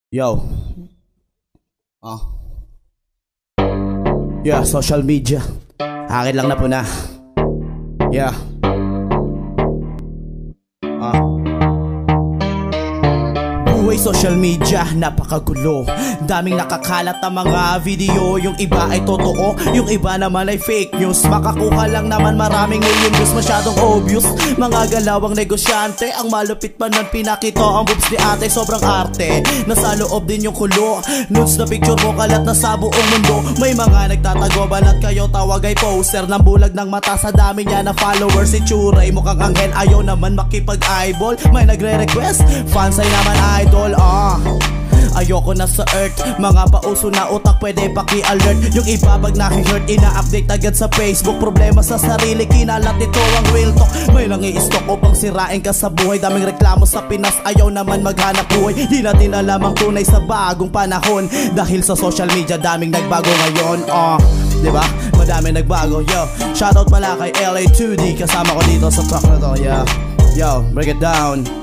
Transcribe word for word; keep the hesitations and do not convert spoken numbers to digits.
Yo. Ah. Yeah, social media. Akin lang na po na. Yeah. Ah. Buhay social media, napakagulo. Daming nakakalat na mga video. Yung iba ay totoo, yung iba naman ay fake news. Makakuha lang naman maraming million views. Masyadong obvious, mga galawang negosyante. Ang malupit pa nun pinakita ang boobs ni ate. Sobrang arte, nasa loob din yung kulo. Nudes na picture mo kalat na sa buong mundo. May mga nagtatago, balat kayo tawag ay poster. Nang bulag ng mata sa dami niya na followers. Si Churay mukhang anghel, ayaw naman makipag-eyeball. May nagre-request, fans ay naman idol. Ah, ayoko na sa earth. Mga pauso na utak pwede paki-alert. Yung iba pag nahi-hurt, ina-update agad sa Facebook. Problema sa sarili, kinalat ito ang real talk. May nangi-stock upang sirain ka sa buhay. Daming reklamo sa Pinas, ayaw naman maghanap buhay. Di natin alam ang tunay sa bagong panahon. Dahil sa social media, daming nagbago ngayon. Ah, diba? Madaming nagbago. Yo, shoutout pala kay L A two D. Kasama ko dito sa track na to. Yeah. Yo, break it down.